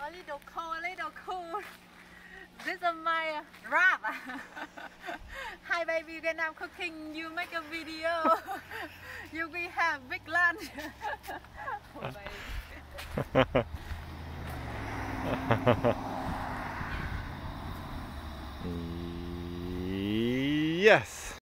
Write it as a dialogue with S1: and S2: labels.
S1: a little cool. This is my wrap. Hi baby, when I'm cooking, you make a video. You will have big lunch.
S2: Yes.